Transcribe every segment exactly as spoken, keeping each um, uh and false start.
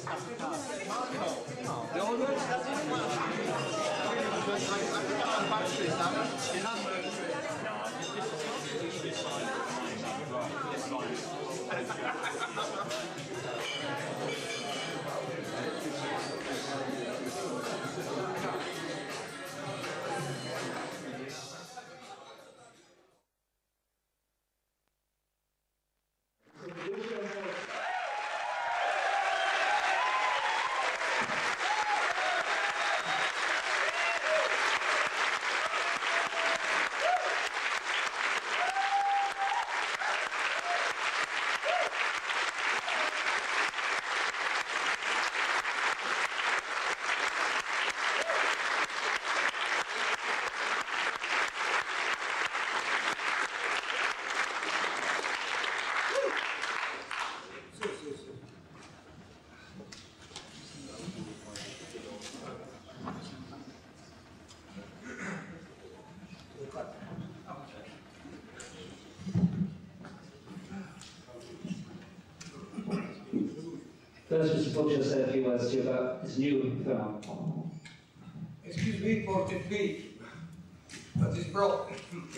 Devo due First, Mister Butcher said a few words to you about his new film. Excuse me for the feet, but it's broken.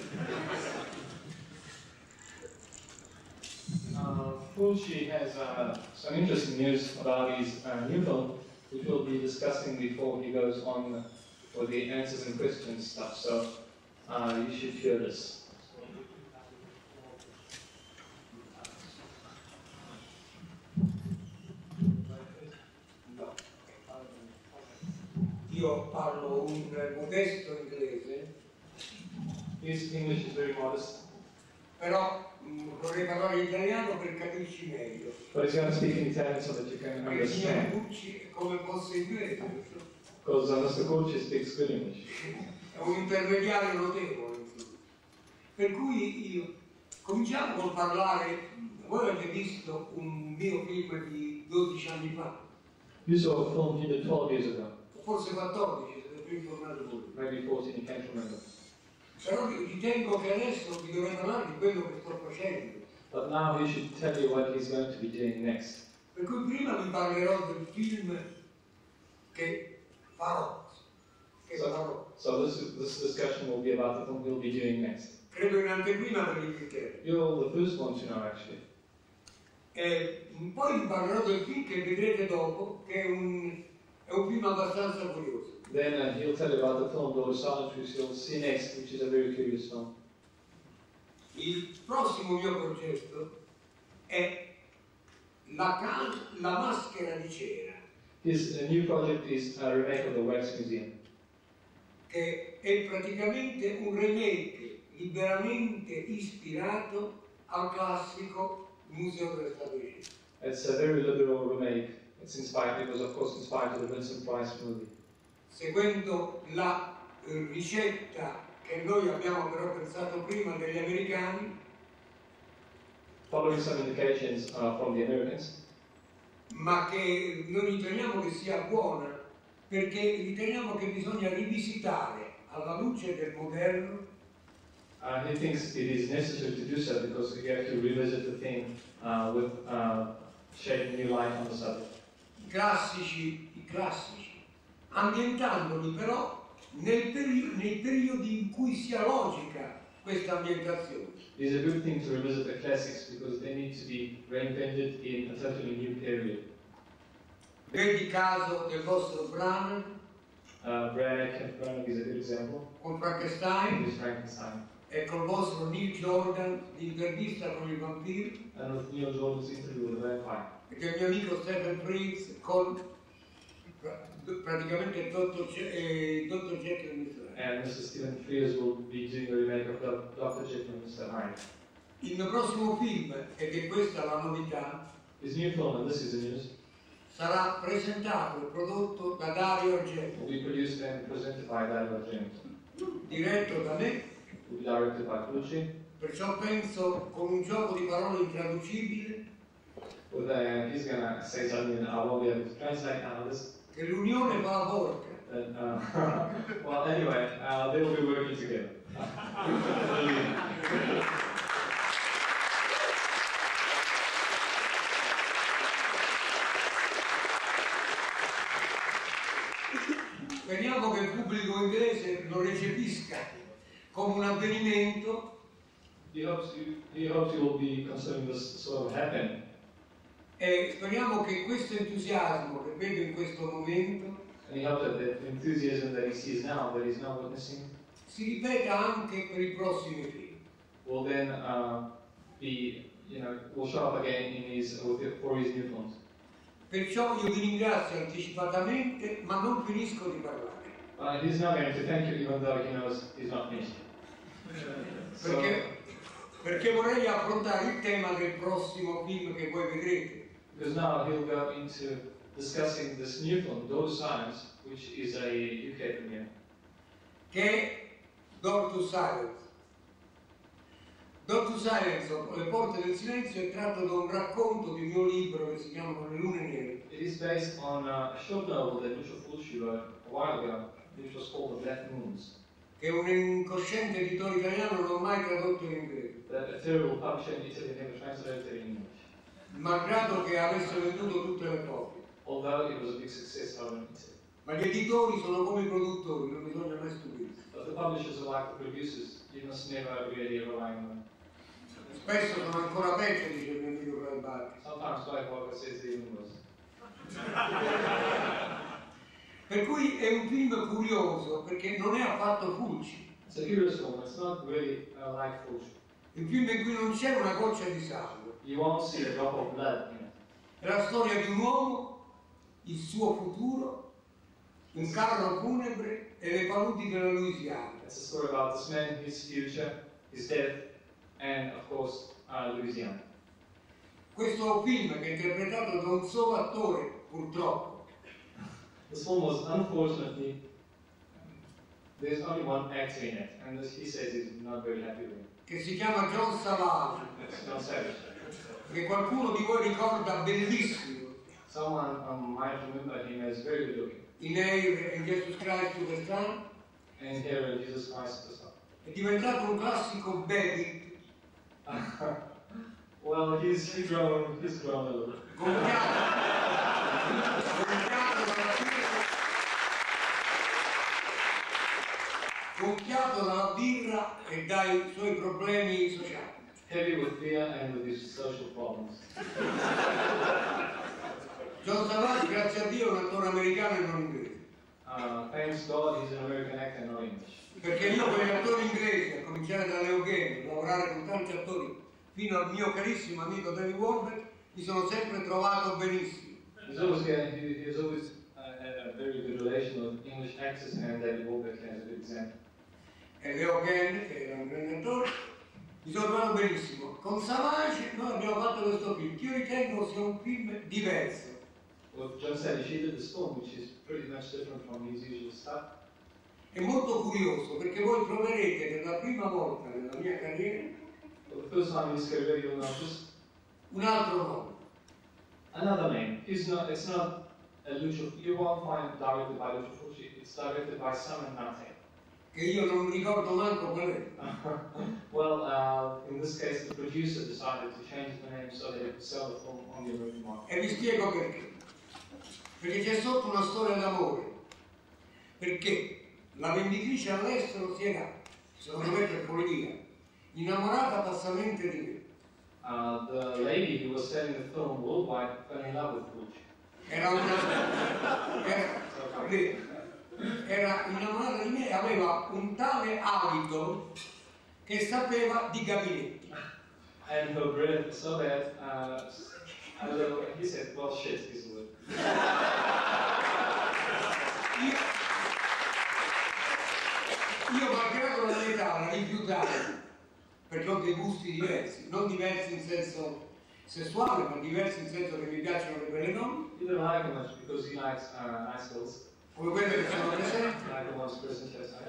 uh, Fulci has uh, some interesting news about his uh, new film, which we'll be discussing before he goes on for the answers and questions stuff. So uh, you should hear this. Io parlo un modesto inglese. His English is very modest. Però mh, vorrei parlare italiano per capirci meglio. But he's going to speak in Italian so that you can Perché il signor understand. Fulci è come fosse inglese. Because uh, Mister Fulci speaks good English. È un intermediario notevole. Per cui io cominciamo col parlare. Voi avete visto un mio film di dodici anni fa? You saw a film he did twelve years ago. Forse quattordici, siete più informati voi. Maybe fourteen, you can't remember. Però ritengo che adesso vi dovrei parlare di quello che sto facendo. But now he should tell you what he's going to be doing next. Per cui prima vi parlerò del film che farò. Che So, farò. so this, this discussion will be about the film we'll be doing next. Credo in anteprima per l'Inghilterra. You're the first one to know, actually. E poi vi parlerò del film che vedrete dopo, che è un, è un film abbastanza curioso. Then uh, he'll tell you about the film Lord Silence, which you'll see next, which is a very curious film. Il prossimo mio progetto è la, can- la maschera di cera, His uh, new project is a remake of the Wax Museum. che è praticamente un remake liberamente ispirato al classico Museo delle Statue. It's a very liberal remake. It's inspired, it was of course inspired to the Vincent Price movie. Seguendo la eh, ricetta che noi abbiamo però pensato prima degli americani, Following some indications uh, from the Americans, ma che non riteniamo che sia buona, perché riteniamo che bisogna rivisitare alla luce del moderno uh, he thinks it is necessary to do so because you have to revisit the thing uh, with uh, shedding new light on the subject. i classici, i classici, ambientandoli però nel peri- nei periodi in cui sia logica questa ambientazione. It is a good thing to revisit the classics because they need to be reinvented in a totally new period. Vedi il caso del vostro Branagh Uh, Branagh, Kenneth Branagh is a good example. con Frankenstein It is Frankenstein. e col vostro Neil Jordan, l'intervista con il vampiro, And with Neil Jordan's interview with the vampire. e del mio amico Stephen Frears con pra- praticamente il dottor Jekyll e mister Hyde. And Mister Stephen Frears will be doing a remake of Doctor Jekyll and mister Hyde. Il mio prossimo film, ed è questa la novità, His new film, and this is the news, sarà presentato e prodotto da Dario Argento, will be produced and presented by Dario Argento. diretto da me, Will be directed by Fulci. perciò penso con un gioco di parole intraducibile With, uh, he's gonna say something and I won't be able to translate now this. che l'unione fa la porca. But, uh, well, anyway, uh, they will be working together. speriamo che il pubblico inglese lo recepisca come un avvenimento. He hopes you, he hopes you will be considering this sort of happening. E speriamo che questo entusiasmo che vedo in questo momento And he hopes that the enthusiasm that he sees now, that he's now witnessing, si ripeta anche per i prossimi film. will then uh, be, you know, will show up again in his, for his new films. Perciò io vi ringrazio anticipatamente, ma non finisco di parlare. Uh, he's not going to thank you even though he knows he's not finished. So, Perché, perché vorrei affrontare il tema del prossimo film che voi vedrete. because now he'll go into discussing this new film, Door to Silence, which is a U K premiere. Che è Door to Silence. Door to Silence, o Le porte del silenzio, è tratto da un racconto di un mio libro che si chiama Le lune nere. It is based on a short novel that Lucio Fulci wrote a while ago, which was called The Black Moons, Che un incosciente editore italiano non ha mai tradotto in inglese, that a terrible publisher in Italy never translated it in English, malgrado che avesse venduto tutte le copie. although it was a big success over in Italy. Ma gli editori sono come i produttori, non bisogna mai stupirsi. But the publishers are like the producers, you must never really rely on them. Spesso sono ancora peggio, dice il mio amico Calvati. Sometimes Clive Walker says the even worse. Per cui è un film curioso, perché non è affatto Fulci. It's a curious film, it's not really uh, like Fulci. È un film in cui non c'è una goccia di sangue. You won't see a drop of blood in it. È la storia di un uomo, il suo futuro, un carro funebre e le paludi della Louisiana. It's a story about this man, his future, his death, and of course, uh, Louisiana. Questo film che è interpretato da un solo attore, purtroppo, This film was unfortunately, there's only one actor in it, and this, he says he's not very happy with it. che si chiama John Savage, It's John Savage. che qualcuno di voi ricorda bellissimo Someone um, might remember him as very good looking. in Air e Jesus Christ Superstar. And here in Jesus Christ Superstar. È diventato un classico baby, Well, he's, he's grown, he's grown a little. gonfiato, gonfiato dalla birra, gonfiato dalla birra e dai suoi problemi sociali. Heavy with beer and with his social problems. John Savage, grazie a Dio, è un attore americano e non inglese. Uh, thanks God, he's an American actor, not English. Perché io con gli attori inglesi, a cominciare da Leo Gane, lavorare con tanti attori, fino al mio carissimo amico David Warbeck, mi sono sempre trovato benissimo. He's always, getting, he, he's always uh, had a very good relation with English actors, and David Warbeck as a good example. E Leo Gane, che era un grande attore, mi sono trovato benissimo. Con Savage noi abbiamo fatto questo film, che io ritengo sia un film diverso. Well, John Savage, he did this film, which is pretty much different from his usual stuff. È molto curioso perché voi troverete per la prima volta nella mia carriera For the first time in his career, you'll notice un altro nome. another name. It's not, it's not a Lucio, you won't find directed by Lucio Fulci, it's directed by Simon Nate. Che io non ricordo manco qual è. Well, uh, in this case, the producer decided to change the name so that he could sell the film on the American market. E vi spiego perché. Perché c'è sotto una storia d'amore. Perché la venditrice all'estero si era, secondo me per follia, innamorata passamente di me. Uh, the lady who was selling the film worldwide fell in love with Fulci. Era una. Era, era innamorata di me e aveva un tale abito che sapeva di gabinetti. And her breath was so bad, uh, a little, he said, well, shit, is the word. Io, io malgrado la mia età la rifiutai perché ho dei gusti diversi, non diversi in senso sessuale, ma diversi in senso che mi piacciono le belle donne, He didn't like it much because he likes uh, nice girls, come quelle che sono presenti. like the ones present outside.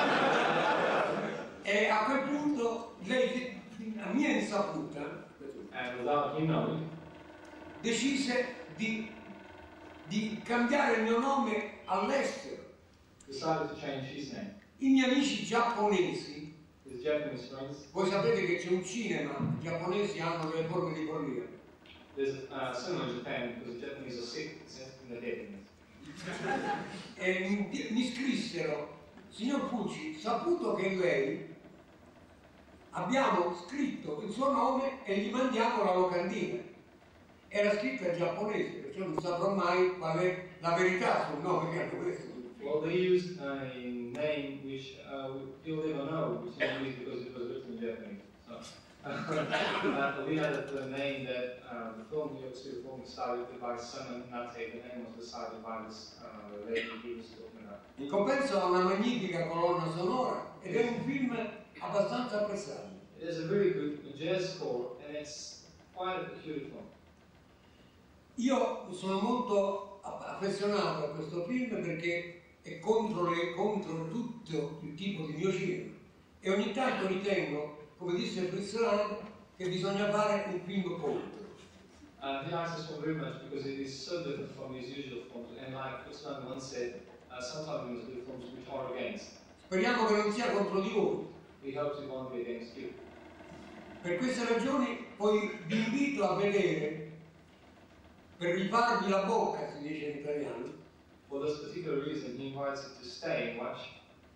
E a quel punto lei, a mia insaputa, And without him knowing, decise di, di cambiare il mio nome all'estero. decided to change his name. I miei amici giapponesi, His Japanese friends, voi sapete che c'è un cinema, i giapponesi hanno delle forme di follia. there's a uh, cinema in Japan because the Japanese are sick, it's in the head. I e mi, mi scrissero: signor Pucci, saputo che lei, abbiamo scritto il suo nome e gli mandiamo la locandina. Era scritto in giapponese, perciò non saprò mai qual è la verità sul nome che hanno preso. Well, they used a name which uh, you'll never know, which is used because it was written in Japanese. So, uh, we had the name that uh, the film, New York City film, started by Simon Nate. The name was decided by this uh, lady he was talking about. In compenso ha una magnifica colonna sonora ed è un film abbastanza apprezzato. It is a very good jazz score and it's quite a peculiar film. Io sono molto affezionato a questo film perché è contro, le, contro tutto il tipo di mio cinema e ogni tanto ritengo, come disse Fritz Lang, che bisogna fare un film contro. Uh, he likes this film very much because it is so different from his usual films, and like Fritz Lang once said, uh, sometimes he must do films which are against. Speriamo che non sia contro di voi. He hopes it won't be against you. Per queste ragioni poi vi invito a vedere, per rifarvi la bocca, si dice in italiano. For this particular reason, he invites you to stay and watch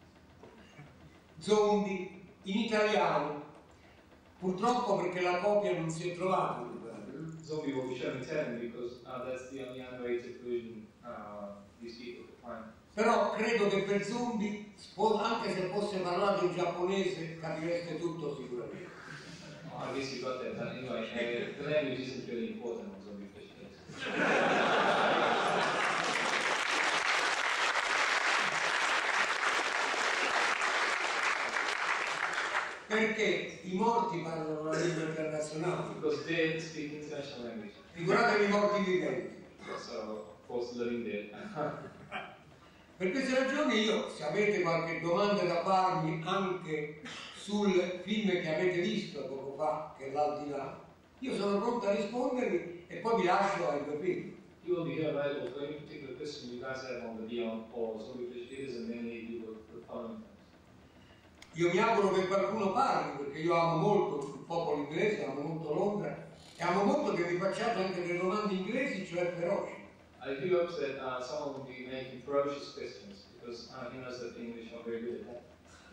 Zombie in italiano, purtroppo perché la copia non si è trovata. Zombie will be shown in Italian because uh, that's the only unrated version uh, these people could find. Però credo che per Zombie, anche se fosse parlato in giapponese, capireste tutto sicuramente. Oh, I guess you got that, but anyway, uh, the language isn't really important on Zombie Fish Cakes. Perché i morti parlano la lingua internazionale. Because they speak international language. Figuratevi i morti viventi. So, of course, living dead. Per queste ragioni io, se avete qualche domanda da farmi anche sul film che avete visto poco fa, che è l'Aldilà, io sono pronto a rispondervi e poi vi lascio ai due film. You will be here available for any particular question you guys have on the Beyond or Zombie Fish Eaters, and then leave you with the following. Io mi auguro che qualcuno parli, perché io amo molto il popolo inglese, amo molto Londra e amo molto che mi facciate anche delle domande inglesi, cioè feroci. I do hope that uh, someone will be making ferocious questions because uh, he knows that the English are very good at that.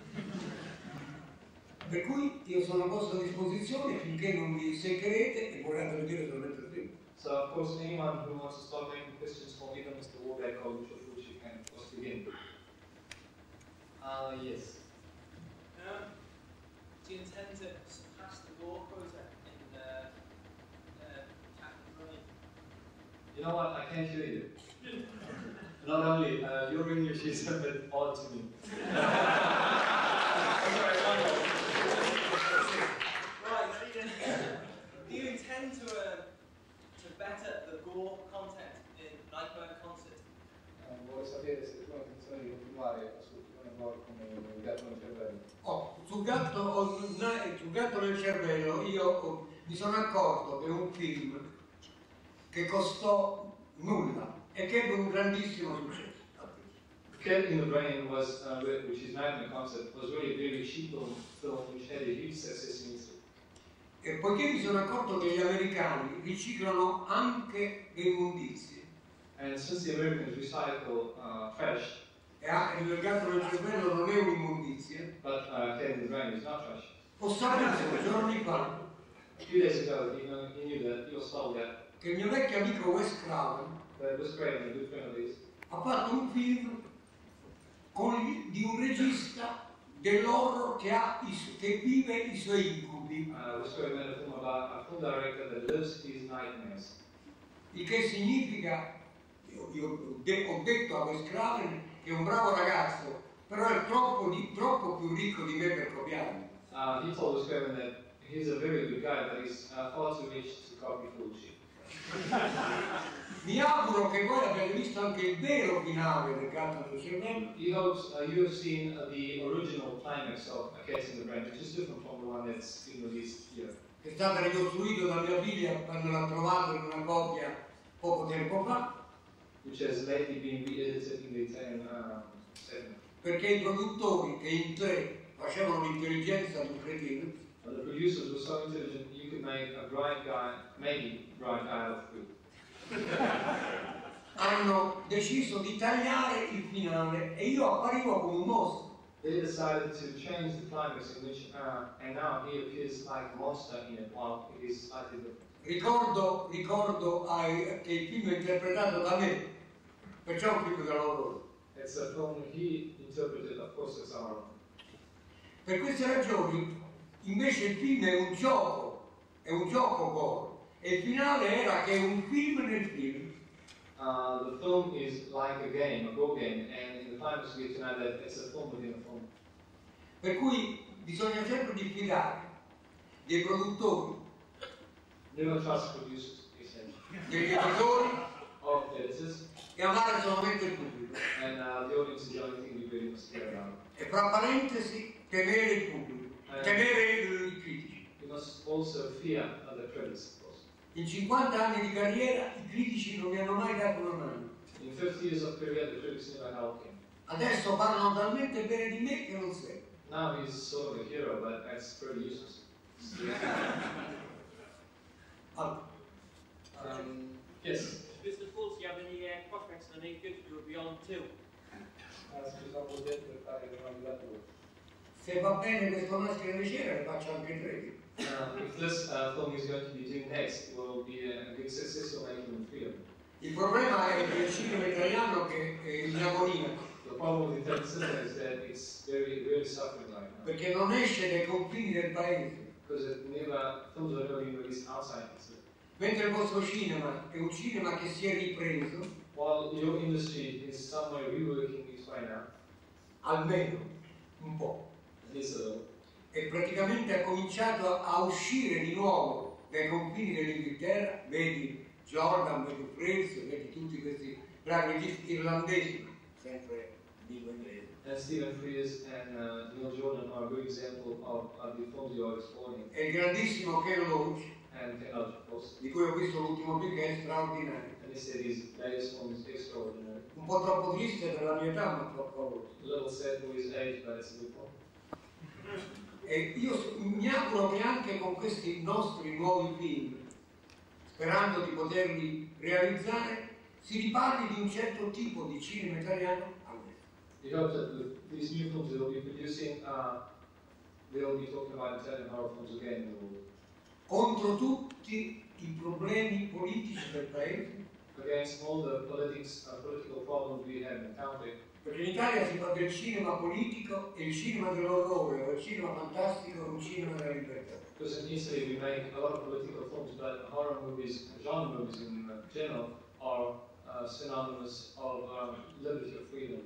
Per cui io sono a vostra disposizione finché non vi seccherete e vorrete vedere solamente il film. So, of course, anyone who wants to start making questions for either Mister Warbeck or Mister Fucci can, of course, begin. Uh, yes. Um, do you intend to surpass the Gore quota in uh, uh, Captain Running? You know what? I can't hear you. Not only, uh, your English is a bit odd to me. Right. Do you intend to uh, to better the Gore content in Nightmare Concert? Uh, vorrei sapere se tu hai intenzione di continuare sul film Gore come il gatto nel cervello. Oh, sul gatto, oh, sul gatto nel cervello io oh, mi sono accorto che è un film che costò nulla e che ebbe un grandissimo successo. Cat in the Brain was, uh, which is Nightmare Concert, was really a very cheap film which had a huge success in Italy. E poiché mi sono accorto che gli americani riciclano anche le immondizie And since the Americans recycle uh, trash, e anche il gatto nel cervello non è un'immondizia, but uh, Cat in the Brain is not trash. ho saputo giorni fa A few days ago, he, know, he knew that, he was told that, che il mio vecchio amico Wes Craven that Wes Craven, a good friend of his, ha fatto un film con gli, di un regista dell'horror che, ha i, su- che vive i suoi incubi, uh, Wes Craven made a film about a film director that lives his nightmares. il che significa, io, io ho de- ho detto a Wes Craven che è un bravo ragazzo, però è troppo, di, troppo più ricco di me per copiarmi. Uh, he told Wes Craven that he's a very good guy, but he's uh, far too rich to copy Fulci. Mi auguro che voi abbiate visto anche il vero finale del gatto nel cervello, He hopes uh, you have seen uh, the original climax of A Cat in the Brain, which is different from the one that's been released here. che è stato ricostruito da mia figlia quando l'ha trovato in una copia poco tempo fa, Which has lately been re-edited in the Italian uh, segment. perché i produttori che in tre facevano l'intelligenza di un cretino Uh, the producers were so intelligent you could make a bright guy, maybe bright guy out of food. hanno hanno deciso di tagliare il finale e io apparivo come un mostro. They decided to change the climax in which, uh, and now he appears like a monster in it, while it is slightly different. Ricordo, ricordo ai, che il film è interpretato da me, perciò è un film dell'orrore. It's a film he interpreted, of course, as our own. Per queste ragioni, invece il film è un gioco, è un gioco gore, e il finale era che è un film nel film. Uh, the film is like a game, a go game, and in the climax we get to know that it's a film within a film. Per cui bisogna sempre diffidare dei produttori, Never trust producers, he said, degli editori of editors, e amare solamente il pubblico. and uh, the audience is the only thing we really must care about. E fra parentesi, temere il pubblico, Eh. temere i critici. We must also fear other critics, of course. In cinquanta anni di carriera i critici non mi hanno mai dato una mano. In fifty years of career, the critics never helped him. Adesso parlano talmente bene di me che non serve. Now he's sort of a hero, but that's pretty useless. Allora, Um, yes. mister Fulci, have any uh, prospects in the near future to be on two? se va bene questo maschera di cera, le faccio anche tre. Uh, if this uh, film he's going to be doing next will be a big success, he'll make him freedom. Il problema è che il cinema italiano che è in agonia, The problem with the Italian cinema is that it's very, really suffering right now. perché non esce dai confini del paese. Because it never, films are never being released outside Italy. Mentre il vostro cinema è un cinema che si è ripreso, While your industry is somewhere reworking its way now, almeno un po', at least a little, e praticamente ha cominciato a uscire di nuovo dai confini dell'Inghilterra, vedi Jordan, vedi Fritz, vedi tutti questi bravi registi irlandesi, sempre in lingua inglese. and Stephen Frears and uh, Neil Jordan are a good example of, of the films you are exploring. E il grandissimo Ken Loach, And technology, of course. di cui ho visto l'ultimo film, che è straordinario. And he said his latest film is extraordinary. Un po' troppo triste per la mia età, ma troppo. A little sad for his age, but it's a good film. E io mi auguro che anche con questi nostri nuovi film, sperando di poterli realizzare, si riparli di un certo tipo di cinema italiano all'estero. We hope that with these new films that we'll be producing, uh, they'll be talking about Italian horror films again in the world. Contro tutti i problemi politici del paese, Against all the politics, uh, political problems we have in the country. perché in Italia si fa del cinema politico e il cinema dell'orrore o il cinema fantastico è un cinema della libertà. Because in Italy we make a lot of political films, but horror movies, genre movies in uh, general, are uh, synonymous of um, liberty of freedom.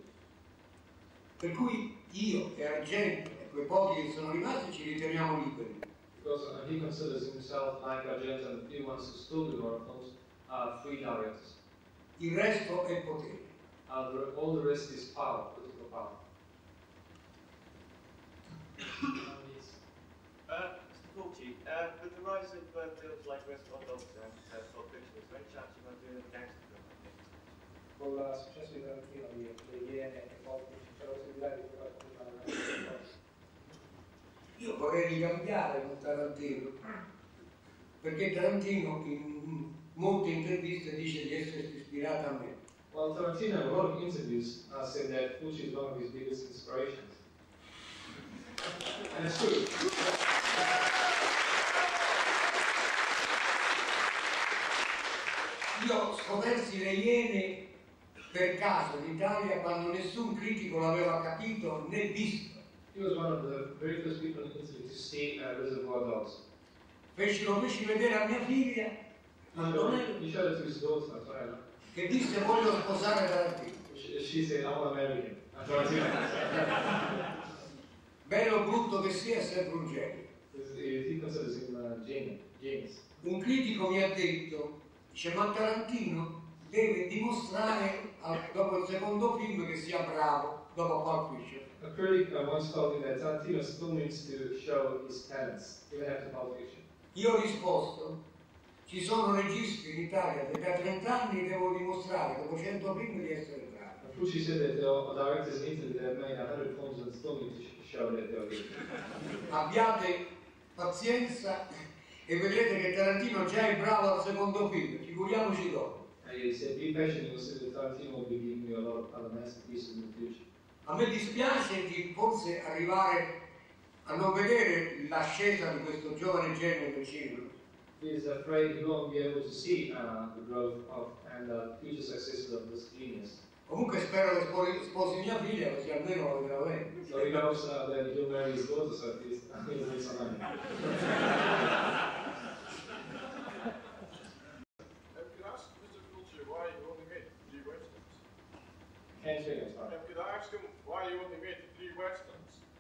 Per cui io e Argento e quei pochi che sono rimasti ci riteniamo liberi. Because uh, he considers himself, like Argento and the few ones who still do horror films, uh, free directors. Il resto è potere. Uh, the, all the rest is power, political power. Uh, mister Fulci, uh, with the rise of uh, films like Restaurant Dogs and uh, Pulp Fiction, is there any chance you might do a gangster film like this? Con il successo di Tarantino, di Le Iene e poi c'è la possibilità di fare una cosa. Io vorrei ricambiare con Tarantino, perché Tarantino in molte interviste dice di essersi ispirato a me. Well, Tarantino, in a lot of interviews, uh, said that Fulci is one of his biggest inspirations. And it's true. Io scopersi Le Iene per caso in Italia quando nessun critico l'aveva capito né visto. He was one of the very first people in Italy to see uh, Reservoir Dogs. Feci, lo feci vedere a mia figlia, Antonella, He showed it to his daughter, Antonella. che disse voglio sposare Tarantino. She, she said, I want to marry him. And Tarantino. Bello o brutto che sia, è sempre un genio. He considers him uh, genius. genius. Un critico mi ha detto, dice, ma Tarantino deve dimostrare al- dopo il secondo film che sia bravo, dopo Pulp Fiction. A critic uh, once told me that Tarantino still needs to show his talents, even after Pulp Fiction. Io ho risposto, ci sono registi in Italia che da trenta anni devo dimostrare, dopo cento film, di essere bravi. And Fulci said that there are directors in Italy that have made a hundred films and still need to sh- show that they are good. Abbiate pazienza e vedrete che Tarantino già è bravo al secondo film, figuriamoci dopo. And he said, be patient, you'll see that Tarantino will be giving you a lot of other masterpieces in the future. A me dispiace di forse arrivare a non vedere l'ascesa di questo giovane genio del cinema. He is afraid he won't be able to see uh, the growth of and the future successes of this genius. Comunque spero che sposi, sposi mia figlia, così almeno lo vedrà lei. So he hopes uh, that he'll marry his daughter, so at least he'll make some money. Um, could I ask Mister Fulci why you only made three westerns? Can't hear you, sorry. Um, could I ask him why you only made three westerns?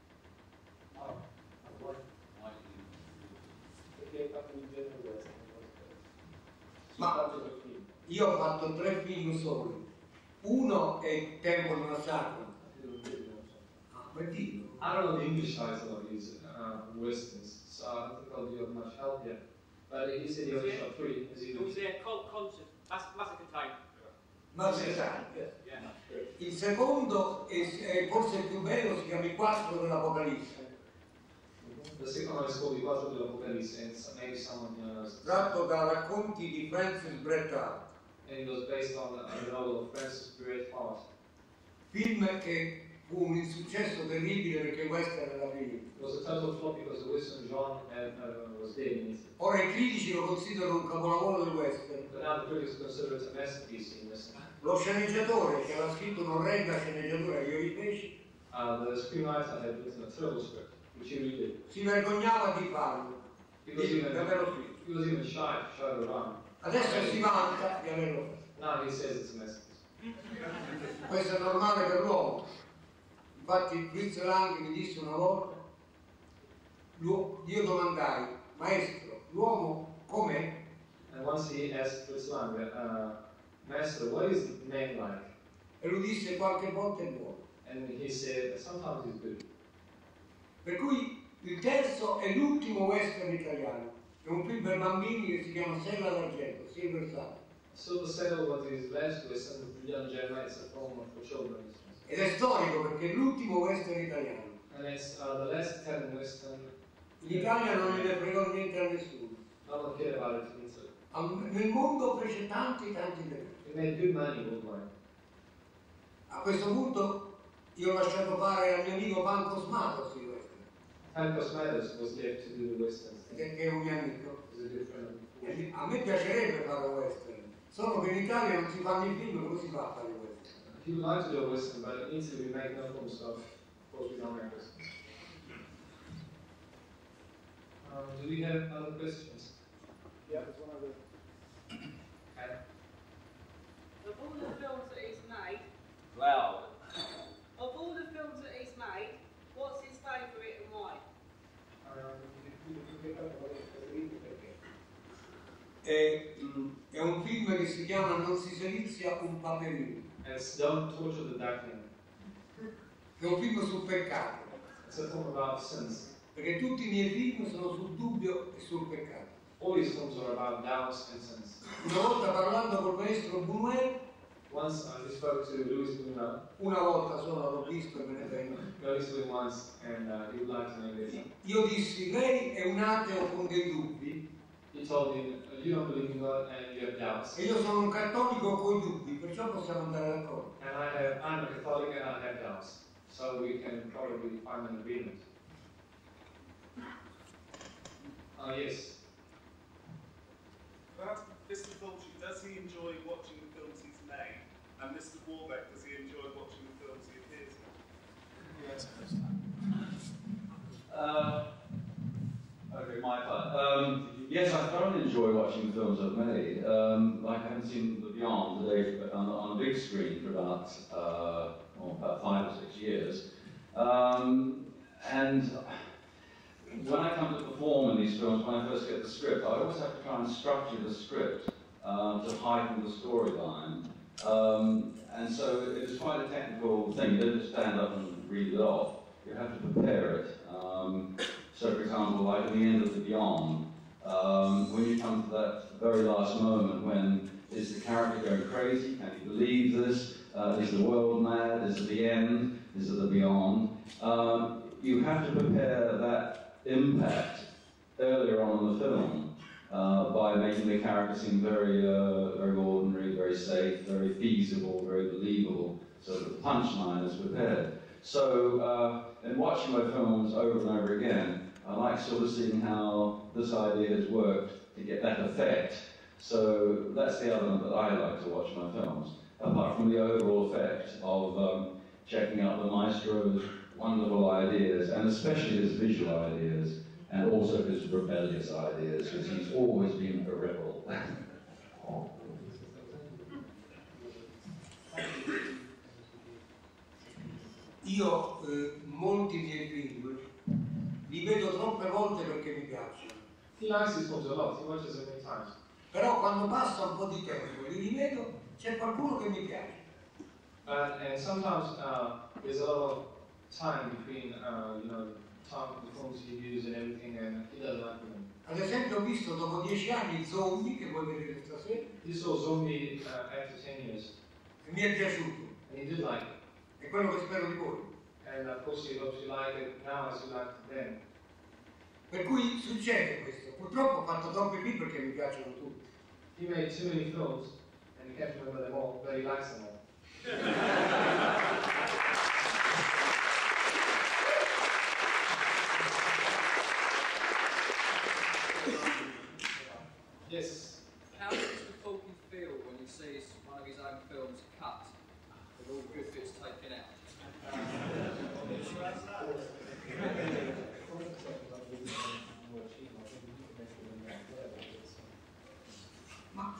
Ma io ho fatto tre film soli. Uno è Tempo di una sagra. Ah, per dirlo. I don't know the English title of these uh, westerns, so I don't think I'll be of much help here. But he said he only shot three, as he It was did. a cult concert, Mass- Massacre Time. Ma si sa. Yeah. Il secondo è, è forse il più bello, si chiama I Quattro dell'Apocalisse. The second one is called I Quattro dell'Apocalisse, and so- maybe someone knows. Tratto da racconti di Francis Bret Hart. And it was based on the, on the novel of Francis Bret Hart. Film che fu un insuccesso terribile perché il western era finito. It was a total flop because the Western genre had, uh, was dead in it. Ora i critici lo considerano un capolavoro del western. But now the critics consider it a masterpiece in this. Lo sceneggiatore che aveva scritto un'orrenda sceneggiatura che io rifeci, Uh, the screenwriter had written a terrible script, which he redid. si vergognava di farlo, He was di, even, di averlo scritto. he was even shy to show it around. Adesso si vanta di averlo fatto. Now he says it's a masterpiece. Questo è normale per l'uomo. Infatti Fritz Lang mi disse una volta, l'uo- io domandai, maestro, l'uomo com'è? And once he asked Fritz Lang, uh, Master, what is man like? E lui disse qualche volta è buono. And he said, sometimes he's good. Per cui il terzo è l'ultimo western italiano. È un film per bambini che si chiama Sella d'Argento, Silver Sun. Silver Saddle was his last western, Young Gemma, it's a film for children. Ed è storico perché è l'ultimo western italiano. And it's uh, the last Italian western. In Italia non ne fregò niente a nessuno. No one cared about it in Italy. Al- Nel mondo fece tanti tanti denari. It made good money worldwide. A questo punto io ho lasciato fare al mio amico Panco Smato sui western, Franco Smathers was left to do the westerns. che che è un mio amico. He's a good friend of E mine. a me piacerebbe fare un western, solo che in Italia non si fanno i film, come si fa a fare i western? He would like to do a western, but in Italy we make no film stuff. Of course, we don't make westerns. Um, do we have other questions? Yeah, there's one other. Okay. Of all the films that he's made, Loud. of all the films that he's made, what's his favourite and why? È, mm, è un film che si chiama Non si selizia un paperino, And it's Don't Torture the Duckling. che è un film sul peccato, It's a film about sins. perché tutti i miei film sono sul dubbio e sul peccato. All these films are about doubts and sins. Una volta parlando col maestro Buñuel, Once I just spoke to Louis Buñuel. una volta solo l'ho visto e me ne frego, No, he's doing once, and uh, he would like to know this. io dissi, lei è un ateo con dei dubbi, He told him, you don't believe in God and you have doubts. e io sono un cattolico con i dubbi, perciò possiamo andare d'accordo. And I have, I'm a Catholic and I have doubts. So we can probably find an agreement. Oh, yes. But Mister Fulci, does he enjoy watching the films he's made? And Mister Warbeck, does he enjoy watching the films he appears in? Yes. Uh, okay, my part. Um, yes, I thoroughly enjoy watching the films I've made. Um, like I haven't seen The Beyond today but on, on a big screen for about, uh, oh, about five or six years. Um, and when I come to perform in these films, when I first get the script, I always have to try and structure the script um, to heighten the storyline. Um, and so it is quite a technical thing. You don't just stand up and read it off. You have to prepare it. Um, so, for example, like at the end of The Beyond, um, when you come to that very last moment when is the character going crazy? Can he believe this? Uh, is the world mad? Is it the end? Is it the beyond? Um, you have to prepare that impact earlier on in the film. uh, by making the character seem very, uh, very ordinary, very safe, very feasible, very believable, so that the punchline is prepared. So, uh, in watching my films over and over again, I like sort of seeing how this idea has worked to get that effect. So that's the element that I like to watch my films, apart from the overall effect of um, checking out the maestro's wonderful ideas, and especially his visual ideas, and also his rebellious ideas, because he's always been a rebel. Io eh, molti miei film li vedo troppe volte perché mi piacciono. He likes his films a lot, he watches them many times. Però quando passa un po' di tempo e li rivedo, c'è qualcuno che mi piace. Uh, and sometimes uh, there's a lot of time between, uh, you know, time, the films he views and everything, and he doesn't like them. Ad esempio ho visto dopo dieci anni Zombie, che voi vedete stasera, He saw Zombie uh, after ten years, e mi è piaciuto. and he did like it. È quello che spero di voi. And of course he hopes you like it now as you liked it then. Per cui succede questo. Purtroppo ho fatto troppi film perché mi piacciono tutti. He made too many films, and he can't remember them all, but he likes them all. Yes. How does the Tolkien feel when he sees one of his own films cut with all good bits taken out? Ma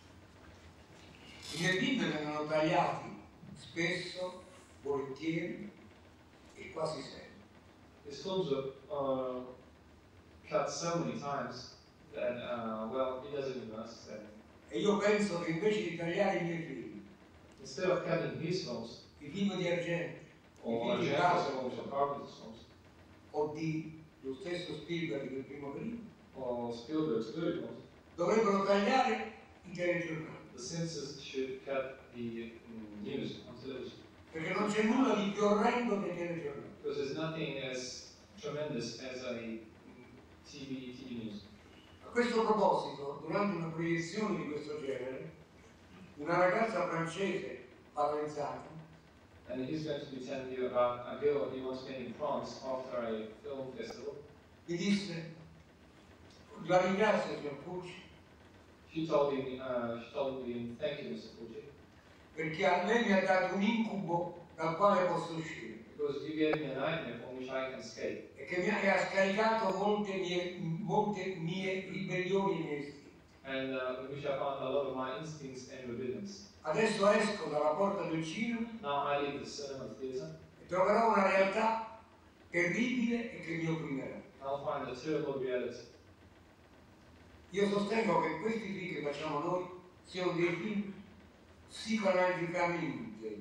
i miei film vengono tagliati spesso, volentieri e quasi sempre. His films are uh, cut so many times that, uh, well, he doesn't even understand. E io penso che invece di tagliare i miei film, Instead of cutting his films, i film di Argento, or i film di Argento's Carlo, films, or Carpenter's films, o di lo stesso Spielberg del primo periodo, or Spielberg's early films, dovrebbero tagliare i telegiornali, the censors should cut the mm, news on television. perché non c'è nulla di più orrendo dei telegiornali. Because there's nothing as tremendous as a mm, T V, T V news. A questo proposito, durante una proiezione di questo genere, una ragazza francese paralizzata And he's going to be telling you about a girl he once met in France after a film festival. mi disse: la ringrazio, signor Pucci, She told him, uh, she told him, thank you, Mister Pucci, perché a lei mi ha dato un incubo dal quale posso uscire because you gave me a nightmare from which I can escape. e che mi ha, e ha scaricato molte mie, molte mie ribellioni e miei istinti. And uh, in which I found a lot of my instincts and rebellions. Adesso esco dalla porta del cinema Now I leave the cinema theater, e troverò una realtà terribile e che mi opprimerà. I'll find a terrible reality. Io sostengo che questi film che facciamo noi siano dei film psicoanaliticamente,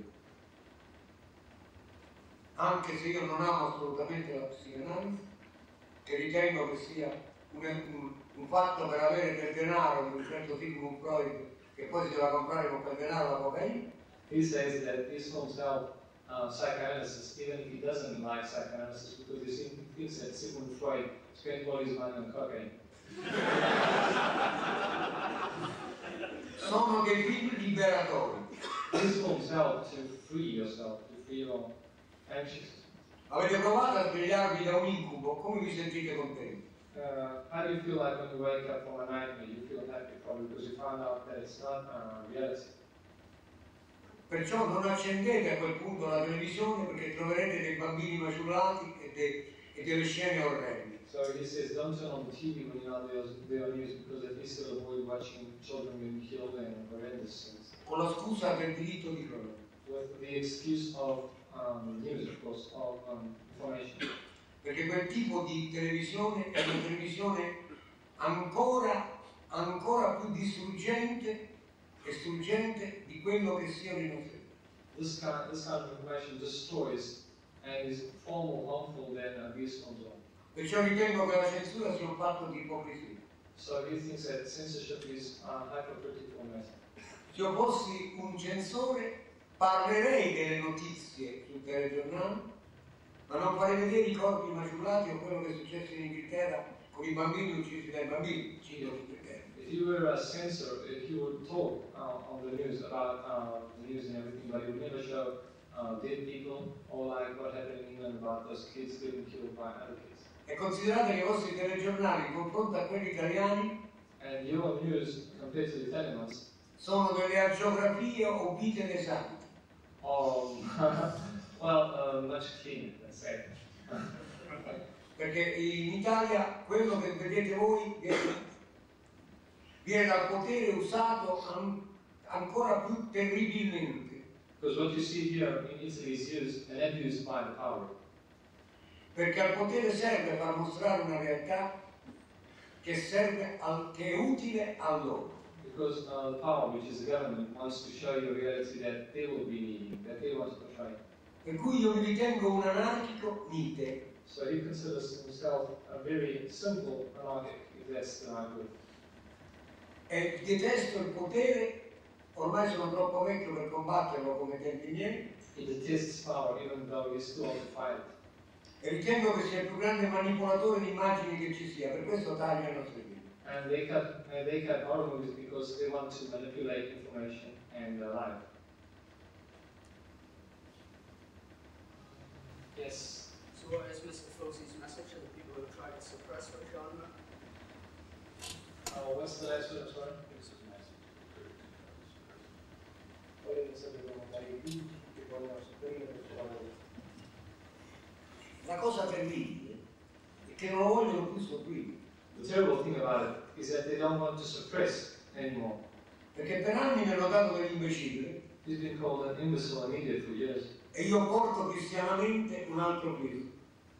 anche se io non amo assolutamente la psicanalisi, che ritengo che sia un, un, un fatto per avere del denaro di un certo Sigmund Freud che poi si deve comprare con quel denaro la cocaina. He says that these films help uh, psychoanalysis, even if he doesn't like psychoanalysis, because he thinks that Sigmund Freud spent all his money on cocaine. Sono dei film liberatori. These films help to free yourself, to free your anxious. Avete provato a svegliarvi da un incubo? Come vi sentite contenti? Uh, how do you feel like when you wake up from a nightmare? You feel happy probably because you found out that it's not uh, reality. Perciò non accendete a quel punto la televisione perché troverete dei bambini maciullati e, de, e delle scene orrende. So he says, don't turn on the T V when you know there's there news because at least you'll avoid watching children being killed and horrendous things. Con la scusa del diritto di cronaca. With the excuse of um, news, of course, of um, information. Perché quel tipo di televisione è una televisione ancora, ancora più distruggente e struggente di quello che siano i nostri. This kind, this kind of information destroys and is far more harmful than uh, these films are. Perciò ritengo che la censura sia un fatto di ipocrisia. So he thinks that censorship is uh, hypocritical matter. Se io fossi un censore parlerei delle notizie sul telegiornale, ma non farei vedere i corpi maciullati o quello che è successo in Inghilterra con i bambini uccisi dai bambini, cito perché. If you were a censor, if you would talk uh, on the news about uh, the news and everything, but you would never show uh, dead people or like what happened in England about those kids getting killed by other kids. E considerate che i vostri telegiornali in confronto a quelli italiani and your news compared to the Italian ones sono delle agiografie o vite dei santi. Oh, well, uh, much cleaner, let's say. Perché in Italia quello che vedete voi viene, viene dal potere usato an, ancora più terribilmente. Because what you see here in Italy is used and abused by the power. Perché al potere serve per mostrare una realtà che, serve al, che è utile a loro. Because uh, the power, which is the government, wants to show you a reality that they will be needing, that they want to portray. Per cui io mi ritengo un anarchico mite. So he considers himself a very simple anarchic, if that's the right word. E detesto il potere, ormai sono troppo vecchio per combatterlo come tempi miei. He detests power, even though he's too old to fight. E ritengo che sia il più grande manipolatore di immagini che ci sia, per questo taglia i nostri film. And they cut, uh, they cut horror movies because they want to manipulate information and uh, life. Yes. So what is Mister Fosey's message to the people who try to suppress our genre? Uh, what's the last one, sorry? La cosa terribile è che non lo vogliono più sopprimere. The terrible thing about it is that they don't want to suppress anymore. Perché per anni mi hanno dato dell'imbecille. He's been called an imbecile and idiot for years. E io porto cristianamente un altro film.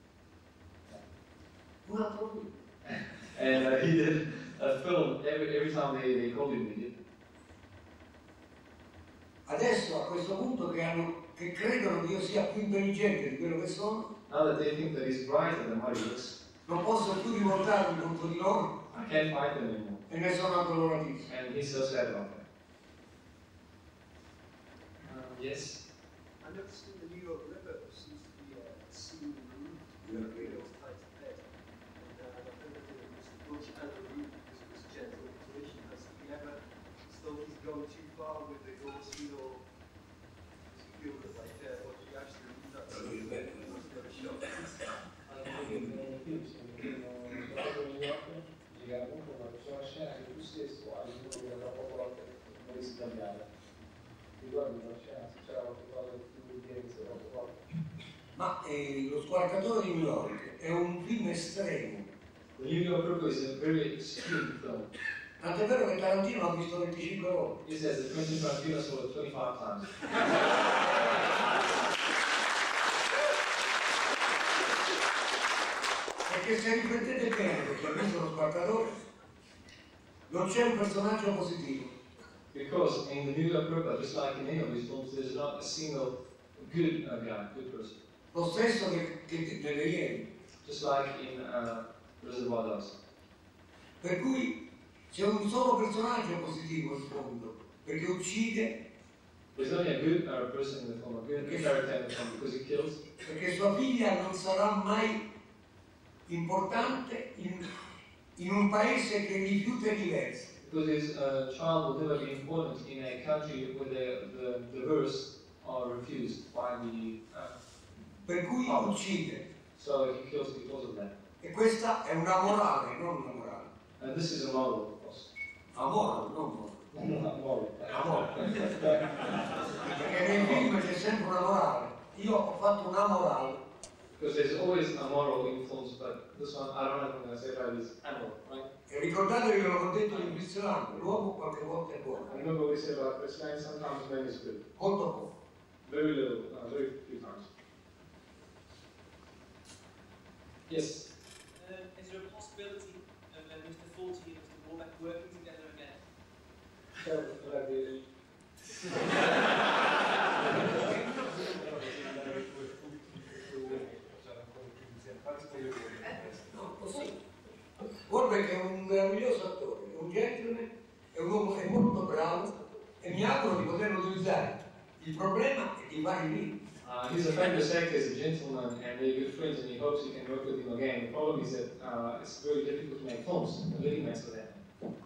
Un altro film. And uh, he did a film every, every time they, they called him idiot. Adesso a questo punto che, hanno, che credono che io sia più intelligente di quello che sono, Now that they think that he's brighter than what he looks, non posso più rivoltarmi contro di loro I can't fight them anymore. e ne sono addoloratissimo. And he's so sad about that. Um, yes? I noticed in the New York River there seems to be a scene removed where Radio's tied to bed. And uh, I've heard that Mister Bush had a route because of his gentle intuition. Has he ever thought he's gone too far with the gore scene, or does he feel that like uh, what he actually removed that scene was never shot? Ma eh, Lo squarcatore di New York è un film estremo. The New York Ripper is a very extreme film. Tant'è vero che Tarantino l'ha visto venticinque volte. He says that Quentin Tarantino saw it twenty-five times. Perché se riflettete bene, perché ha visto Lo squarcatore, non c'è un personaggio positivo. Because in the New York Ripper, just like in any of his films, there's not a single good uh, guy, good person. Lo stesso che, che delle Iene. Just like in uh, Reservoir Dogs. Per cui c'è un solo personaggio positivo in fondo, perché uccide. There's only a good uh, person in the film, a good character in the film, because he kills. Perché sua figlia non sarà mai importante in, in un paese che rifiuta i diversi. Because his uh, child will never be important in a country where the, the diverse are refused by the uh, per cui power. Uccide. So he kills because of that. E questa è una morale, non una morale. And this is a moral, of course. Amore, non morale. Not moral. Amore. Perché nei film c'è sempre una morale. Io ho fatto una morale. Because there's always a moral influence, but this one, I don't know if I'm going to say it right, is animal, right? E ricordatevi che l'ho detto di Cristiano, l'uomo qualche volta è buono. I remember we said about Islam, sometimes man is good. Molto poco. Very little, uh, very few times. Yes? Uh, is there a possibility of uh, Mister Forty and Mister Warbeck working together again? No, così. Warbeck è un meraviglioso attore, è un gentleman, è un uomo è molto bravo e mi auguro di poterlo utilizzare. Il problema è di fare lì. Uh, he's a famous actor, he's a gentleman, and they're good friends, and he hopes he can work with him again. The problem is that uh, it's very difficult to make films. The living makes for that.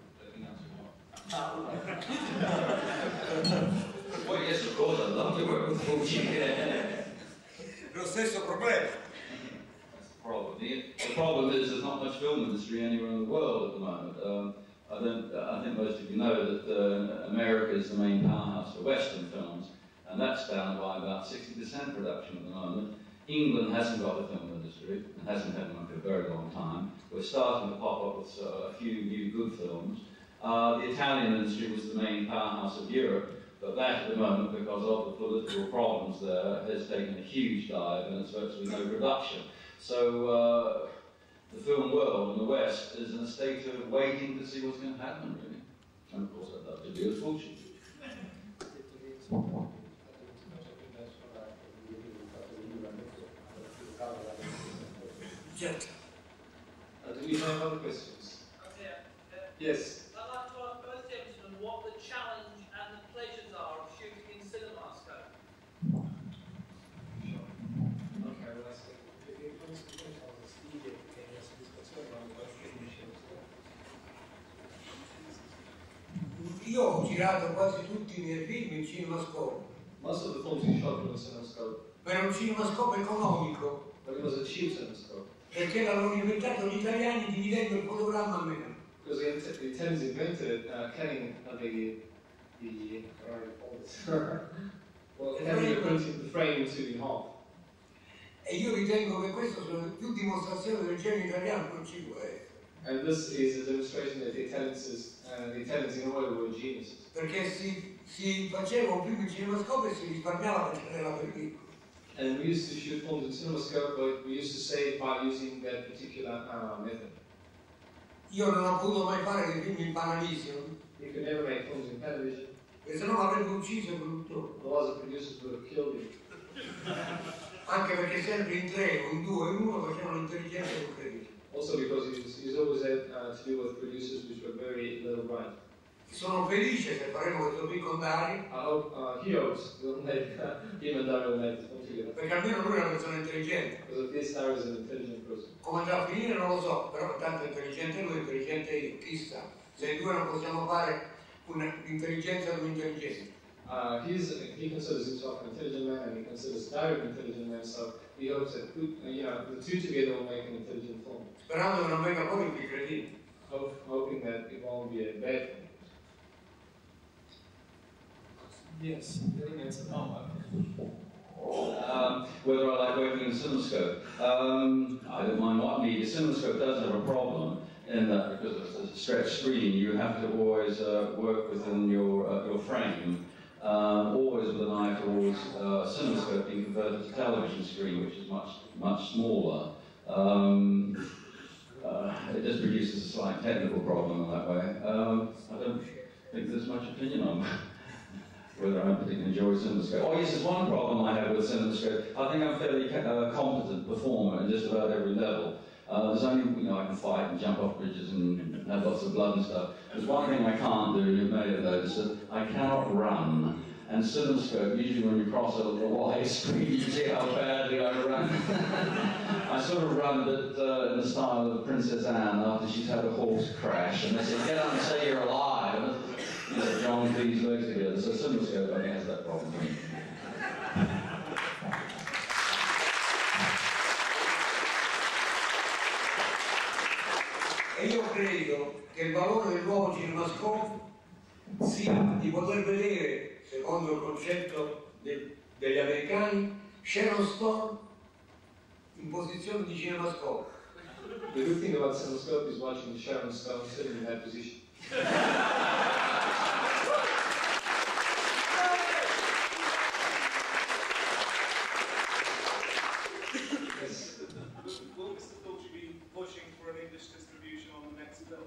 Well, yes, of course, I'd love to work with Fulci. Lo stesso problema. That's the problem. The, the problem is there's not much film industry anywhere in the world at the moment. Um, I, don't, I think most of you know that uh, America is the main powerhouse for Western films, and that's down by about sixty percent production at the moment. England hasn't got a film industry, and hasn't had one for a very long time. We're starting to pop up with uh, a few new good films. Uh, the Italian industry was the main powerhouse of Europe, but that at the moment, because of the political problems there, has taken a huge dive, and it's virtually no production. So uh, the film world in the West is in a state of waiting to see what's going to happen, really. And of course, I'd love to be as Fulci. Uh, do we have other questions? Yeah. Yes. I'd like to ask both gentlemen what the challenge and the pleasures are of shooting in CinemaScope. Okay, well, I see. Io ho girato quasi tutti i miei film in CinemaScope. Most of the films we shot were in CinemaScope. Ma era un CinemaScope economico. But it was a cheap CinemaScope. Perché l'avevano inventato gli italiani dividendo il fotogramma a metà. Because the, the Italians invented uh, cutting uh, the the well, cutting the printing the frame into the half. E io ritengo che questo sia più dimostrazione del genio italiano non ci può essere. And this is a demonstration that the Italians, is, uh, the Italians in a way were geniuses. Perché si, si faceva un film in CinemaScope e si risparmiava per tenere la pellicola. And we used to shoot films in CinemaScope, but we used to save by using that particular uh, method. Io non ho potuto mai fare dei film in Panavision. You could never make films in Panavision. E se no avrebbe ucciso il produttore. Otherwise the producers would have killed him. Anche perché sempre in tre, o in due, o in uno facevano intelligenza e incredibile. Also because he's, he's always had uh, to do with producers which were very little bright. Sono felice se faremo questo film con Dario. I hope uh, he hopes we'll make uh, him and Dario will make this film together. Perché almeno lui è una persona intelligente. Because at least Dario is an intelligent person. Come andrà a finire non lo so, però tanto intelligente lui, intelligente io, chissà. Se i due non possiamo fare un'intelligenza di un'intelligenza. Uh, he's, he considers himself an intelligent man and he considers Dario an intelligent man, so he hopes that uh, you know, the two together will make an intelligent film. Sperando che non venga poi un cretino. Hope, hoping that it won't be a bad film. Yes, Um, whether I like working in CinemaScope. Um, I don't mind what need. CinemaScope does have a problem in that because it's a stretched screen, you have to always uh, work within your uh, your frame, um, always with an eye towards uh, CinemaScope being converted to television screen, which is much much smaller. Um, uh, it just produces a slight technical problem in that way. Um, I don't think there's much opinion on whether I particularly enjoy CinemaScope. Oh yes, there's one problem I have with CinemaScope. I think I'm fairly uh, competent performer in just about every level. Uh, there's only, you know, I can fight and jump off bridges and have lots of blood and stuff. There's one thing I can't do, you may have noticed, that I cannot run. And CinemaScope, usually when you cross a little wide screen, you see how badly I run. I sort of run but, uh, in the style of Princess Anne after she's had a horse crash, and they say, get out and say you're alive. And, you know, John Cleese legs together, so CinemaScope I think has that problem. E io credo che il valore del nuovo CinemaScope sia di poter vedere, secondo il concetto de, degli americani, Sharon Stone in posizione di CinemaScope. The good thing about CinemaScope is watching Sharon Stone sitting in that position. Will Mister Fulci be pushing for an English distribution on the next film?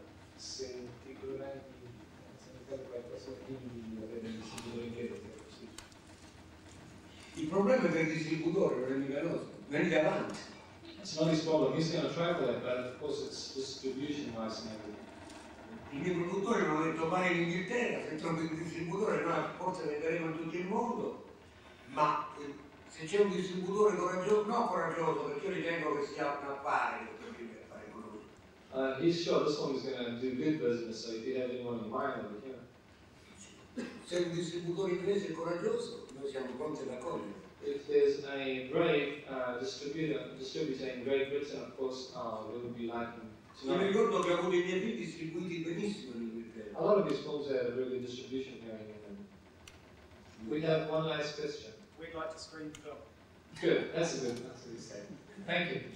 Il problema è che il distributore non è mica nostro, viene avanti. It's not his problem. He's going to try for that, but of course it's distribution-wise and everything. I miei produttori mi hanno detto vai in Inghilterra, se trovi un distributore noi forse venderemo in tutto il mondo, ma se c'è un distributore coraggioso, no coraggioso, perché io ritengo che sia un affare per fare conoscere. Uh, he's sure this one is going to do good business, so if you have anyone in mind over here. Se un distributore inglese è coraggioso, noi siamo pronti ad accogliere. If there's a brave uh, distributor, distributor in Great Britain, of course, uh, we would be liking to Io mi know. ricordo che ho avuto i miei film distribuiti benissimo in Inghilterra. A lot of these films have a really good distribution here in England. We have one last question. We'd like to screen the film. Good, that's a good, that's a good statement. Thank you.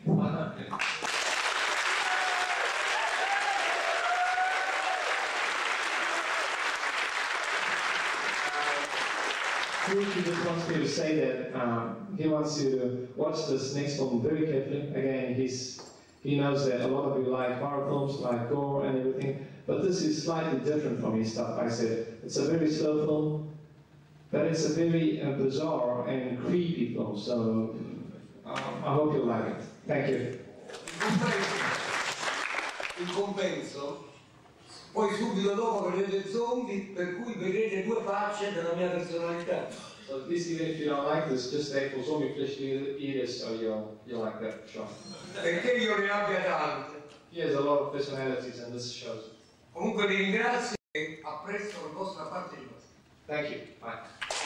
He just wants me to say that um, he wants you to watch this next film very carefully. Again, he's he knows that a lot of you like horror films, like gore and everything, but this is slightly different from his stuff. I said it's a very slow film, but it's a very uh, bizarre and creepy film. So um, I hope you like it. Thank you. In compenso, poi subito dopo vedete zombie, per cui vedrete due facce della mia personalità. So at least even if you don't like this, just stay for zombie flesh eaters, so you'll you'll like that for sure. Perché io ne abbia tante. He has a lot of personalities, and this shows it. Comunque vi ringrazio e apprezzo la vostra partecipazione. Thank you. Bye.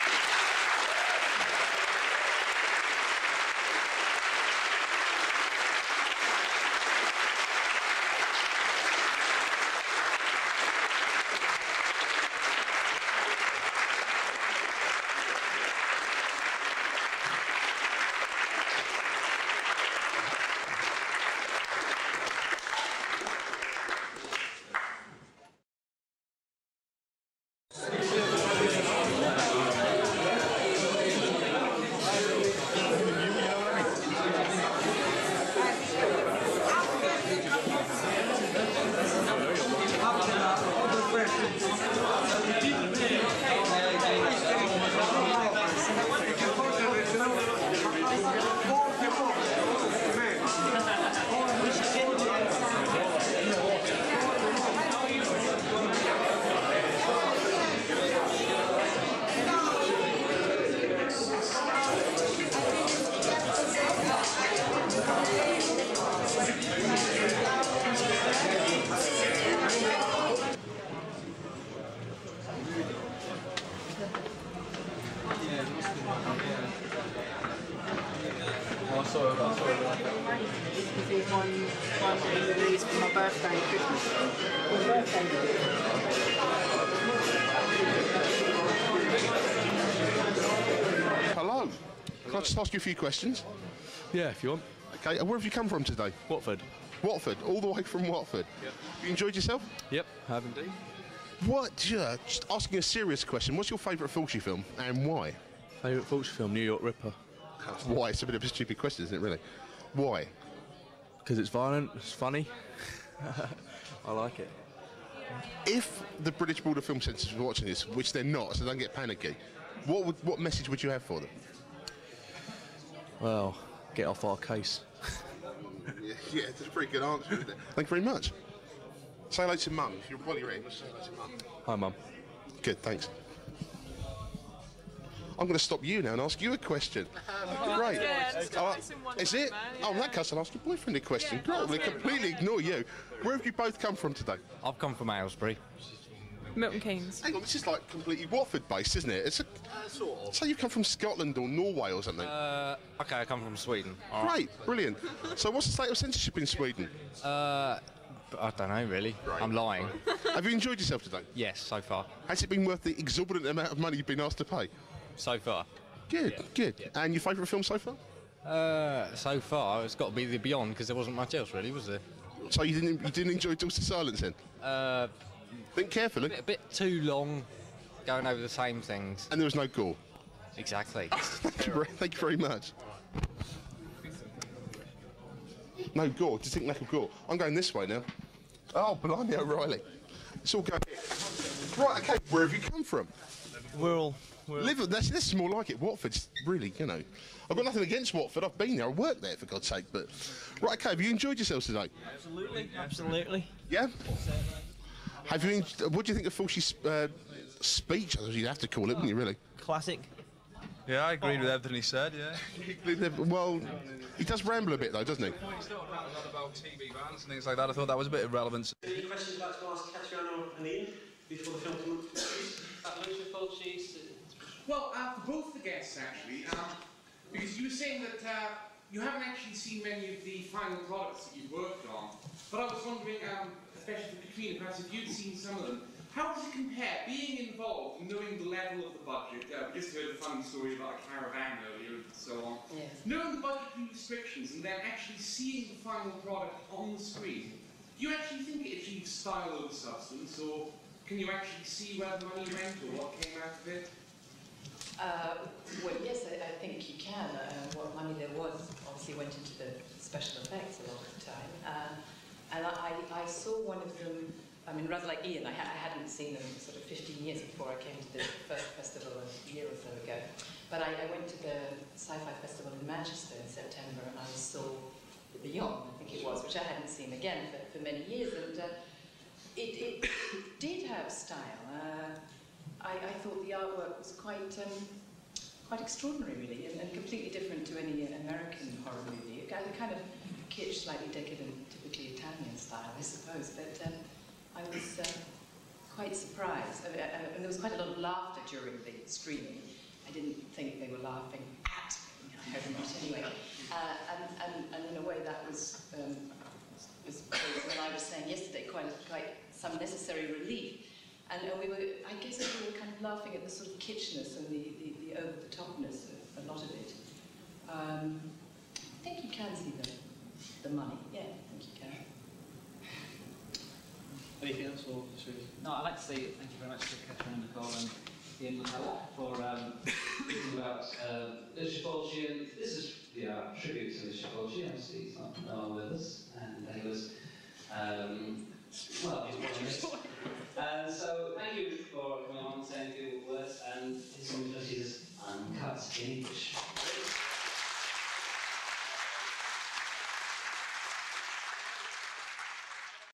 Hello. Can I just ask you a few questions? Yeah, if you want. Okay, and where have you come from today? Watford. Watford, all the way from Watford. Yep. You enjoyed yourself? Yep, have indeed. What, uh, just asking a serious question, what's your favourite Fulci film and why? Favourite Fulci film, New York Ripper. Why? It's a bit of a stupid question, isn't it, really? Why? Because it's violent, it's funny. I like it. If the British Board of Film Censors were watching this, which they're not, so don't get panicky, what would, what message would you have for them? Well, get off our case. yeah, yeah, that's a pretty good answer, isn't it? Thank you very much. Say hello to Mum. If you're while you're in, say hello to Mum. Hi, Mum. Good, thanks. I'm going to stop you now and ask you a question. Oh, Great. Yeah, Oh, is it? Oh, in that case, I'll ask your boyfriend a question. Yeah, Great. We'll completely ignore you. Where have you both come from today? I've come from Aylesbury. Milton Keynes. Hang on, this is like completely Watford-based, isn't it? It's a, Uh, sort of. say you come from Scotland or Norway or something. Uh, okay, I come from Sweden. All Great, brilliant. So what's the state of censorship in Sweden? Uh, I don't know, really. I'm lying. Have you enjoyed yourself today? Yes, so far. Has it been worth the exorbitant amount of money you've been asked to pay? So far. Good, Yeah. good. Yeah. And your favourite film so far? Uh, so far, it's got to be The Beyond, because there wasn't much else, really, was there? So you didn't you didn't enjoy Dulce Silence then? Uh, Think carefully. a bit, a bit too long, going over the same things. And there was no gore. Exactly. Thank you, very, thank you very much. No gore, distinct lack of gore. I'm going this way now. Oh, blimey, O'Reilly. It's all going. Right, okay, where have you come from? Wirral. Liverpool, that's, this is more like it. Watford's really, you know. I've got nothing against Watford, I've been there, I worked there for God's sake, but. Right, okay, have you enjoyed yourselves today? Absolutely, absolutely. Yeah? Have you, en- what do you think of Fulci's uh, speech? I suppose you'd have to call it, wouldn't you, really? Classic. Yeah, I agreed with everything he said, yeah. Well, he does ramble a bit though, doesn't he? Well, he started ranting on about T V bans and things like that. I thought that was a bit irrelevant. Any questions you'd like to ask Catriona and Ian before the film comes? Well, uh, for both the guests actually, um, because you were saying that uh, you haven't actually seen many of the final products that you've worked on, but I was wondering, um, especially for Katrina, perhaps if you'd seen some of them, how does it compare, being involved, knowing the level of the budget? Uh, we just heard a funny story about a caravan earlier and so on. Yes. Knowing the budgetary restrictions and then actually seeing the final product on the screen, do you actually think it achieves style over substance, or can you actually see where the money went or what came out of it? Uh, well, yes, I, I think you can. Uh, what money there was obviously went into the special effects a lot of the time. Uh, and I, I saw one of them, I mean, rather like Ian, I, ha I hadn't seen them sort of fifteen years before I came to the first festival a year or so ago. But I, I went to the Sci-Fi Festival in Manchester in September and I saw Beyond, I think it was, which I hadn't seen again for, for many years. And uh, it, it did have style. Uh, I, I thought the artwork was quite um, quite extraordinary, really, and, and completely different to any American horror movie. A kind of kitsch, slightly decadent, typically Italian style, I suppose. But um, I was uh, quite surprised. I mean, I, and there was quite a lot of laughter during the screening. I didn't think they were laughing at, I hope not anyway. Uh, and, and, and in a way that was, um, was, was what I was saying yesterday, quite, a, quite some necessary relief. And, and we were, I guess we were kind of laughing at the sort of kitschness and the, the, the over-the-topness of a lot of it. Um, I think you can see the, the money. Yeah, I think you can. Anything else, or no? I'd like to say thank you very much to Catriona and Nicole and Ian for um, thinking about uh, Liz Shapolchi. And this is the uh, tribute to Liz Shapolchi. Obviously, he's not no one with us, and he was um, well, he's watching this. And so, thank you for coming on, saying a few words, and his English is uncut in English.